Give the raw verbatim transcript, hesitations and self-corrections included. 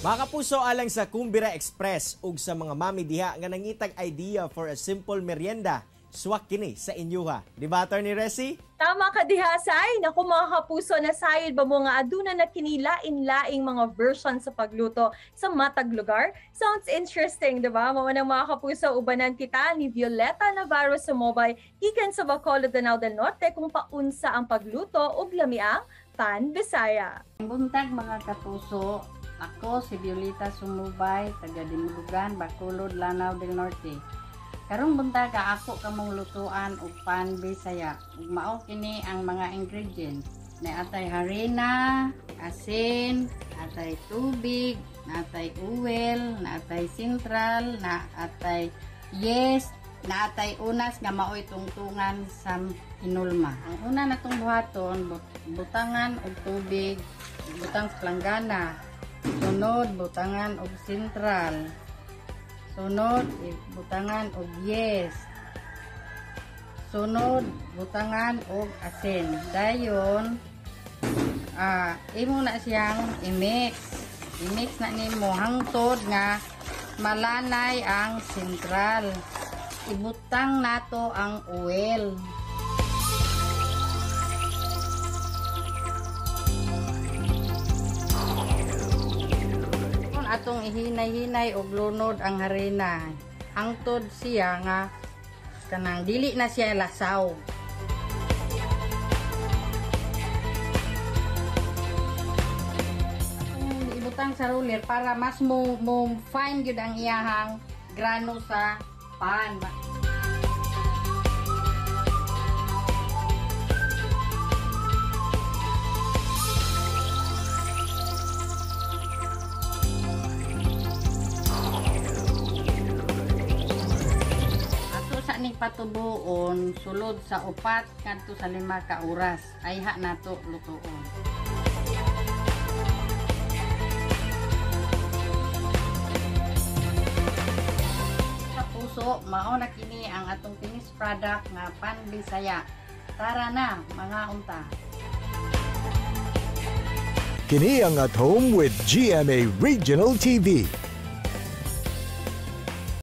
Mga kapuso, alang sa Kumbira Express ug sa mga mami diha nga nangitag idea for a simple merienda, swak kini sa inyuha. Di ba, Attorney Resi? Tama ka diha, Say. Naku mga kapuso, nasayod ba mo nga aduna na kinilain-laing mga version sa pagluto sa matag lugar? Sounds interesting, di ba? Mamanang mga kapuso, ubanan kita ni Violeta Sumobay gikan sa Bacolod, Danao del Norte kung paunsa ang pagluto ug lamiang Pan Bisaya. Buntag mga kapuso, ako si Violeta Sumobay, taga Dungan, Bacolod, Danao del Norte. Karong buntaga ako kamong lutuan og Pan Bisaya. Ug mao kini ang mga ingredients. Na atay harina, asin, atay tubig, na atay oil, na atay sintral, na atay yes, na atay unas nga maoy tungtungan sa hinulma. Ang una natong buhaton, butangan og tubig, butang sa planggana. Sunod, butangan og sintral. Sunod, butangan og yes. Sunod, butangan og asin. Dayon, ah, imo na siyang i-mix. I-mix na nimo hangtod nga malanay ang sintral. Ibutang nato ang oil. Atong ihinay-hinay og lunod ang harina hangtod siya nga kanang dili na siya lasaw. Atong ibutang sa roller para mas mo, mo fine gyud ang iyahang grano sa pan. Ning patubuon sulod sa upat kadto sa lima ka oras ay ha nato lutuon. Sa puso, mao na kini ang atong finished product nga Pan Bisaya. Tara na mga unta. Kini ang At Home with G M A Regional T V.